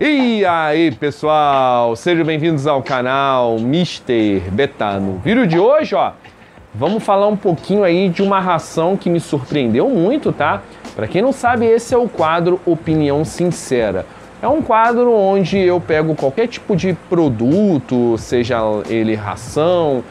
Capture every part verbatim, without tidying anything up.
E aí, pessoal, sejam bem-vindos ao canal mister Beta. No vídeo de hoje, ó, vamos falar um pouquinho aí de uma ração que me surpreendeu muito, tá? Para quem não sabe, esse é o quadro Opinião Sincera. É um quadro onde eu pego qualquer tipo de produto, seja ele ração,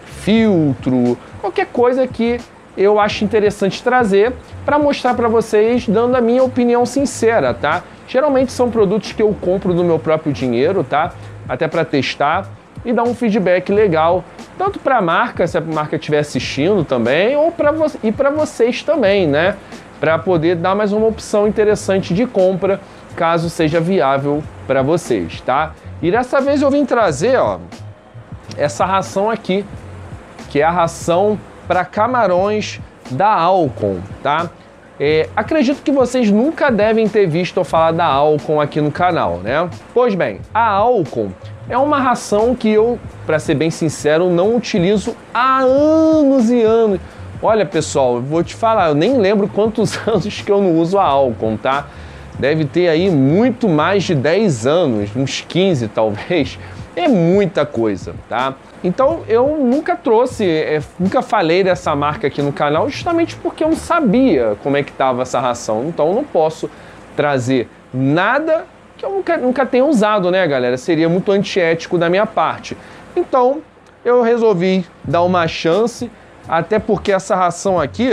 filtro, qualquer coisa que eu acho interessante trazer para mostrar para vocês, dando a minha opinião sincera, tá? Geralmente são produtos que eu compro do meu próprio dinheiro, tá? Até para testar e dar um feedback legal, tanto para a marca, se a marca estiver assistindo também, ou para vo e para vocês também, né? Para poder dar mais uma opção interessante de compra, caso seja viável para vocês, tá? E dessa vez eu vim trazer, ó, essa ração aqui, que é a ração para camarões da Alcon, tá? É, acredito que vocês nunca devem ter visto eu falar da Alcon aqui no canal, né? Pois bem, a Alcon é uma ração que eu, para ser bem sincero, não utilizo há anos e anos. Olha, pessoal, eu vou te falar, eu nem lembro quantos anos que eu não uso a Alcon, tá? Deve ter aí muito mais de dez anos, uns quinze talvez. É muita coisa, tá? Então eu nunca trouxe, é, nunca falei dessa marca aqui no canal, justamente porque eu não sabia como é que estava essa ração. Então eu não posso trazer nada que eu nunca, nunca tenha usado, né, galera? Seria muito antiético da minha parte. Então eu resolvi dar uma chance, até porque essa ração aqui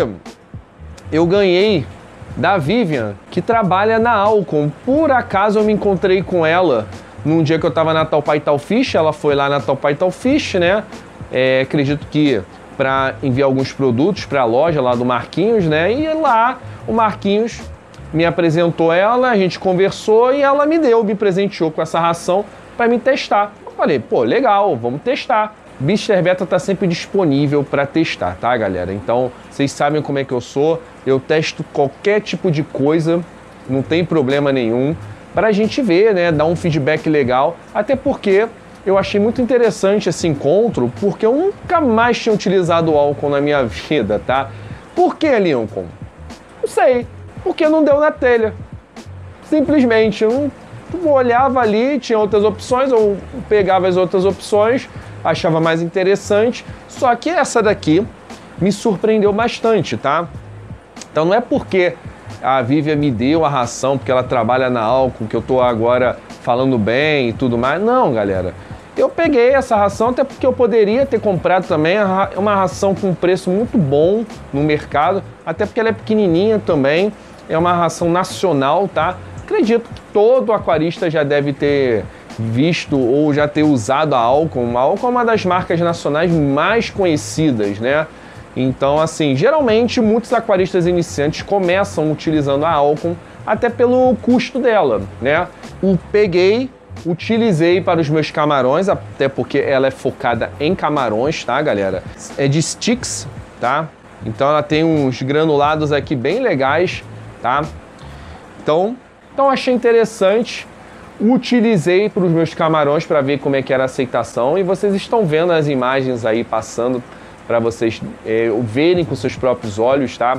eu ganhei da Vivian, que trabalha na Alcon. Por acaso eu me encontrei com ela num dia que eu tava na Tal Pai Tal Fish, ela foi lá na Tal Pai Tal Fish, né? É, acredito que para enviar alguns produtos para a loja lá do Marquinhos, né? E lá o Marquinhos me apresentou ela, a gente conversou e ela me deu, me presenteou com essa ração para me testar. Eu falei, pô, legal, vamos testar. mister Beta tá sempre disponível para testar, tá, galera? Então, vocês sabem como é que eu sou, eu testo qualquer tipo de coisa, não tem problema nenhum, para a gente ver, né, dar um feedback legal, até porque eu achei muito interessante esse encontro, porque eu nunca mais tinha utilizado o Alcon na minha vida, tá? Por que, Lincoln? Não sei, porque não deu na telha. Simplesmente, eu não olhava ali, tinha outras opções, eu pegava as outras opções, achava mais interessante, só que essa daqui me surpreendeu bastante, tá? Então não é porque a Vivian me deu a ração, porque ela trabalha na Alcon, que eu tô agora falando bem e tudo mais. Não, galera. Eu peguei essa ração até porque eu poderia ter comprado também uma ração com preço muito bom no mercado, até porque ela é pequenininha também, é uma ração nacional, tá? Acredito que todo aquarista já deve ter visto ou já ter usado a Alcon. A Alcon é uma das marcas nacionais mais conhecidas, né? Então, assim, geralmente muitos aquaristas iniciantes começam utilizando a Alcon até pelo custo dela, né? O peguei, utilizei para os meus camarões, até porque ela é focada em camarões, tá, galera? É de sticks, tá? Então ela tem uns granulados aqui bem legais, tá? Então, então achei interessante. Utilizei para os meus camarões para ver como é que era a aceitação e vocês estão vendo as imagens aí passando para vocês é, verem com seus próprios olhos, tá?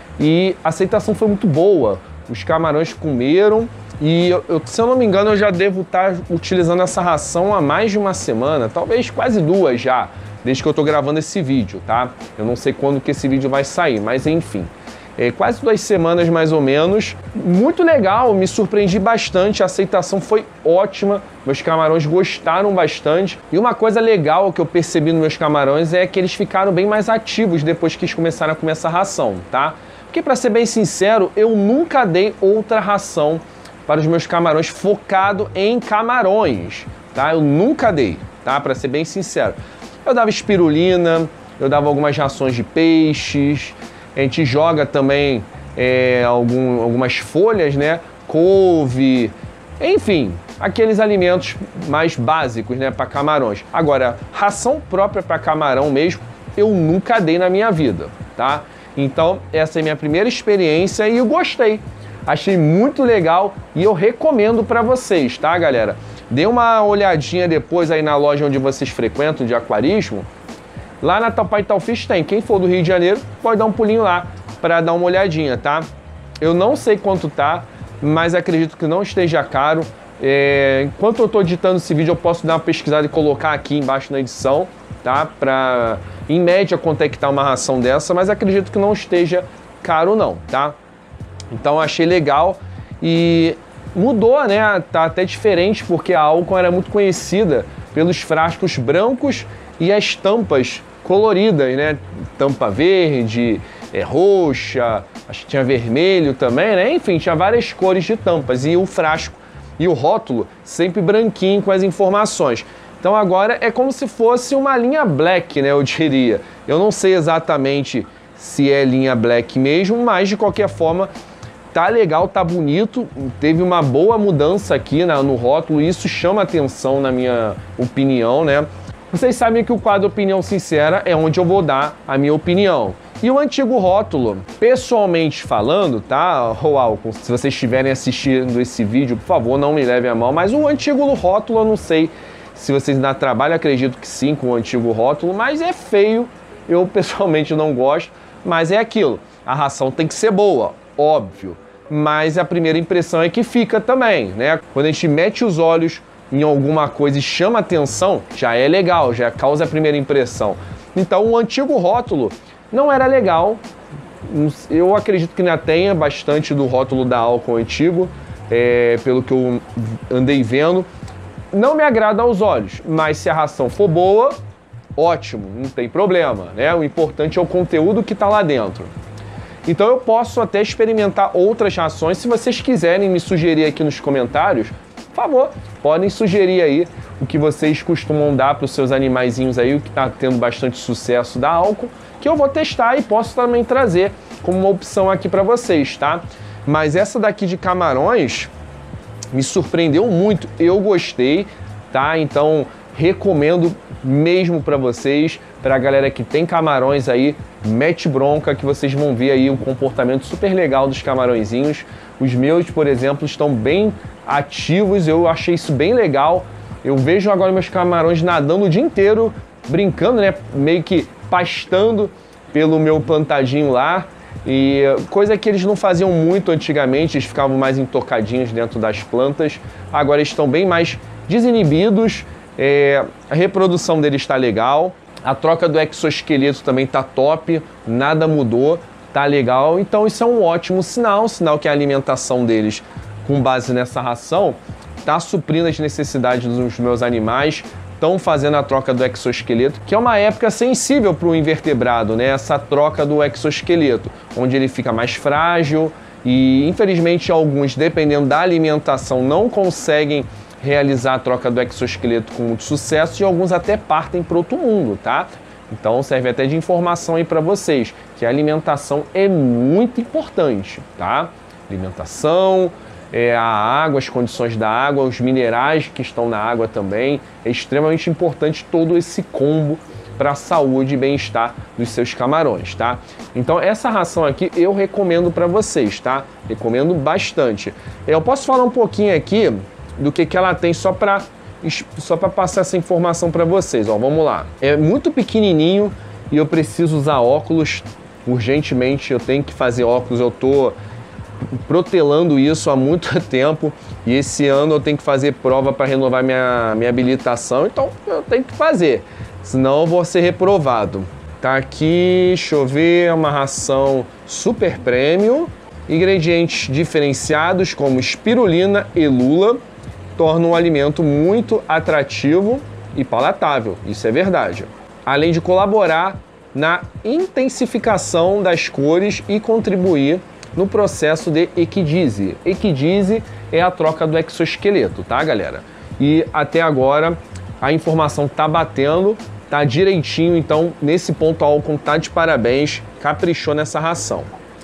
E a aceitação foi muito boa. Os camarões comeram e, eu, eu, se eu não me engano, eu já devo estar utilizando essa ração há mais de uma semana, talvez quase duas já, desde que eu estou gravando esse vídeo, tá? Eu não sei quando que esse vídeo vai sair, mas enfim. É, quase duas semanas mais ou menos. Muito legal, me surpreendi bastante, a aceitação foi ótima, meus camarões gostaram bastante. E uma coisa legal que eu percebi nos meus camarões é que eles ficaram bem mais ativos depois que eles começaram a comer essa ração, tá? Porque, para ser bem sincero, eu nunca dei outra ração para os meus camarões focado em camarões, tá? Eu nunca dei, tá? Para ser bem sincero. Eu dava espirulina, eu dava algumas rações de peixes. A gente joga também é, algum, algumas folhas, né? Couve, enfim, aqueles alimentos mais básicos, né? Para camarões. Agora, ração própria para camarão mesmo, eu nunca dei na minha vida, tá? Então, essa é a minha primeira experiência e eu gostei. Achei muito legal e eu recomendo para vocês, tá, galera? Dê uma olhadinha depois aí na loja onde vocês frequentam de aquarismo. Lá na Tal Pai Tal Fish tem. Quem for do Rio de Janeiro pode dar um pulinho lá para dar uma olhadinha, tá? Eu não sei quanto tá, mas acredito que não esteja caro. É, enquanto eu estou editando esse vídeo, eu posso dar uma pesquisada e colocar aqui embaixo na edição, tá? Pra, em média, quanto é que tá uma ração dessa, mas acredito que não esteja caro não, tá? Então achei legal e mudou, né? Tá até diferente, porque a Alcon era muito conhecida pelos frascos brancos e as tampas coloridas, né? Tampa verde, é, roxa, acho que tinha vermelho também, né? Enfim, tinha várias cores de tampas e o frasco e o rótulo sempre branquinho com as informações. Então agora é como se fosse uma linha black, né, eu diria. Eu não sei exatamente se é linha black mesmo, mas de qualquer forma tá legal, tá bonito. Teve uma boa mudança aqui na, no rótulo, e isso chama atenção na minha opinião, né? Vocês sabem que o quadro Opinião Sincera é onde eu vou dar a minha opinião. E o antigo rótulo, pessoalmente falando, tá, Alcon, se vocês estiverem assistindo esse vídeo, por favor, não me levem a mal, mas o antigo rótulo, eu não sei se vocês ainda trabalham, acredito que sim, com o antigo rótulo, mas é feio, eu pessoalmente não gosto, mas é aquilo, a ração tem que ser boa, óbvio, mas a primeira impressão é que fica também, né? Quando a gente mete os olhos em alguma coisa e chama atenção, já é legal, já causa a primeira impressão. Então o antigo rótulo não era legal, eu acredito que ainda tenha bastante do rótulo da Alcon antigo, é, pelo que eu andei vendo. Não me agrada aos olhos, mas se a ração for boa, ótimo, não tem problema, né? O importante é o conteúdo que está lá dentro. Então eu posso até experimentar outras rações, se vocês quiserem me sugerir aqui nos comentários, por favor, podem sugerir aí o que vocês costumam dar para os seus animaizinhos aí, o que está tendo bastante sucesso da Alcon, que eu vou testar e posso também trazer como uma opção aqui para vocês, tá? Mas essa daqui de camarões me surpreendeu muito, eu gostei, tá? Então recomendo mesmo para vocês, para a galera que tem camarões aí, mete bronca que vocês vão ver aí o comportamento super legal dos camarõezinhos. Os meus, por exemplo, estão bem ativos, eu achei isso bem legal. Eu vejo agora meus camarões nadando o dia inteiro, brincando, né? Meio que pastando pelo meu plantadinho lá, e coisa que eles não faziam muito antigamente, eles ficavam mais intocadinhos dentro das plantas, agora eles estão bem mais desinibidos, é, a reprodução deles está legal, a troca do exoesqueleto também está top, nada mudou, tá legal, então isso é um ótimo sinal, sinal que a alimentação deles, com base nessa ração, está suprindo as necessidades dos meus animais, estão fazendo a troca do exoesqueleto, que é uma época sensível para o invertebrado, né? Essa troca do exoesqueleto, onde ele fica mais frágil e, infelizmente, alguns, dependendo da alimentação, não conseguem realizar a troca do exoesqueleto com muito sucesso e alguns até partem para outro mundo, tá? Então serve até de informação aí para vocês, que a alimentação é muito importante, tá? Alimentação, É, a água, as condições da água, os minerais que estão na água também. É extremamente importante todo esse combo para a saúde e bem-estar dos seus camarões, tá? Então essa ração aqui eu recomendo para vocês, tá? Recomendo bastante. Eu posso falar um pouquinho aqui do que, que ela tem só para só para passar essa informação para vocês, ó, vamos lá. É muito pequenininho e eu preciso usar óculos urgentemente, eu tenho que fazer óculos, eu tô protelando isso há muito tempo e esse ano eu tenho que fazer prova para renovar minha, minha habilitação, então eu tenho que fazer, senão eu vou ser reprovado. Tá aqui, deixa eu ver, é uma ração super premium, ingredientes diferenciados como espirulina e lula, tornam o alimento muito atrativo e palatável, isso é verdade. Além de colaborar na intensificação das cores e contribuir no processo de equidise. Equidise é a troca do exoesqueleto, tá, galera? E até agora a informação tá batendo, tá direitinho, então nesse ponto a Alcon tá de parabéns, caprichou nessa ração.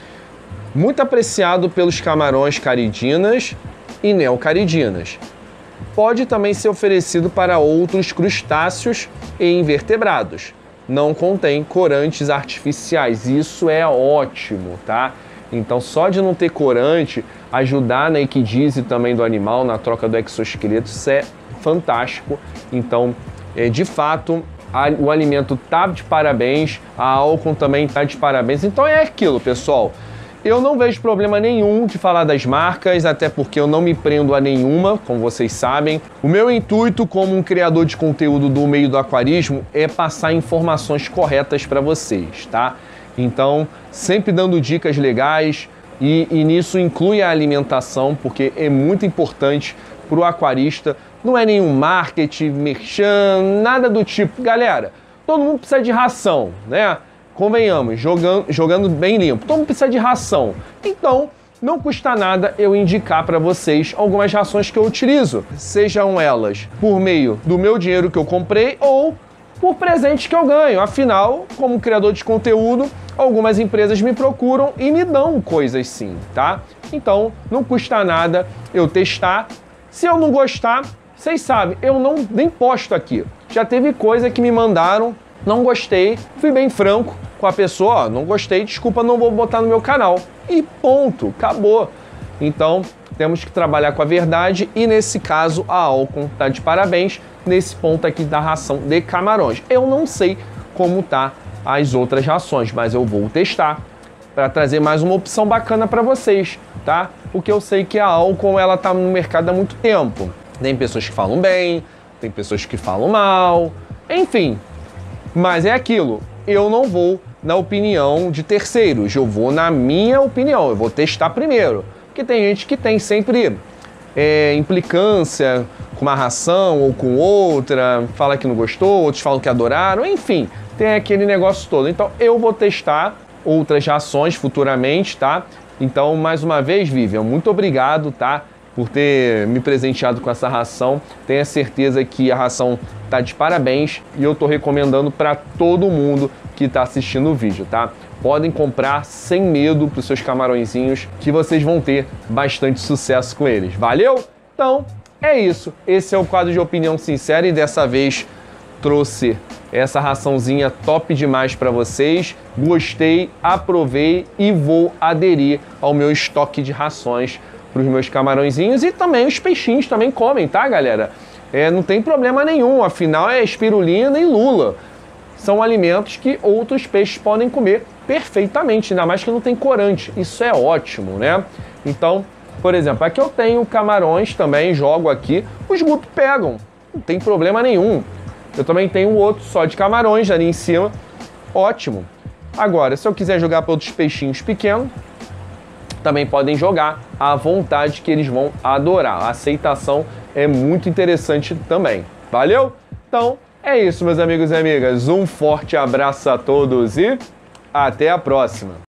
Muito apreciado pelos camarões caridinas e neocaridinas. Pode também ser oferecido para outros crustáceos e invertebrados. Não contém corantes artificiais, isso é ótimo, tá? Então, só de não ter corante, ajudar na equidise também do animal, na troca do exoesqueleto, isso é fantástico. Então, é, de fato, a, o alimento tá de parabéns, a Alcon também tá de parabéns. Então, é aquilo, pessoal. Eu não vejo problema nenhum de falar das marcas, até porque eu não me prendo a nenhuma, como vocês sabem. O meu intuito como um criador de conteúdo do meio do aquarismo é passar informações corretas para vocês, tá? Então, sempre dando dicas legais e, e nisso inclui a alimentação, porque é muito importante para o aquarista. Não é nenhum marketing, merchan, nada do tipo. Galera, todo mundo precisa de ração, né? Convenhamos, jogando, jogando bem limpo. Todo mundo precisa de ração. Então, não custa nada eu indicar para vocês algumas rações que eu utilizo. Sejam elas por meio do meu dinheiro que eu comprei ou por presentes que eu ganho. Afinal, como criador de conteúdo, algumas empresas me procuram e me dão coisas sim, tá? Então, não custa nada eu testar. Se eu não gostar, vocês sabem, eu não nem posto aqui. Já teve coisa que me mandaram, não gostei, fui bem franco com a pessoa, ó, não gostei, desculpa, não vou botar no meu canal. E ponto, acabou. Então, temos que trabalhar com a verdade e nesse caso a Alcon tá de parabéns nesse ponto aqui da ração de camarões. Eu não sei como tá as outras rações, mas eu vou testar para trazer mais uma opção bacana para vocês, tá? Porque eu sei que a Alcon ela tá no mercado há muito tempo. Tem pessoas que falam bem, tem pessoas que falam mal, enfim. Mas é aquilo, eu não vou na opinião de terceiros, eu vou na minha opinião, eu vou testar primeiro. Porque tem gente que tem sempre é, implicância com uma ração ou com outra, fala que não gostou, outros falam que adoraram, enfim, tem aquele negócio todo. Então eu vou testar outras rações futuramente, tá? Então, mais uma vez, Vivian, muito obrigado, tá? Por ter me presenteado com essa ração. Tenha certeza que a ração tá de parabéns e eu tô recomendando para todo mundo que tá assistindo o vídeo, tá? Podem comprar sem medo para os seus camarõezinhos que vocês vão ter bastante sucesso com eles. Valeu? Então, é isso. Esse é o quadro de opinião sincera e dessa vez trouxe essa raçãozinha top demais para vocês. Gostei, aprovei e vou aderir ao meu estoque de rações para os meus camarõezinhos e também os peixinhos também comem, tá, galera? É, não tem problema nenhum, afinal é espirulina e lula. São alimentos que outros peixes podem comer perfeitamente, ainda mais que não tem corante. Isso é ótimo, né? Então, por exemplo, aqui eu tenho camarões também, jogo aqui, os guto pegam, não tem problema nenhum. Eu também tenho outro só de camarões ali em cima, ótimo. Agora, se eu quiser jogar para outros peixinhos pequenos, também podem jogar à vontade que eles vão adorar. A aceitação é muito interessante também. Valeu? Então, é isso, meus amigos e amigas. Um forte abraço a todos e até a próxima.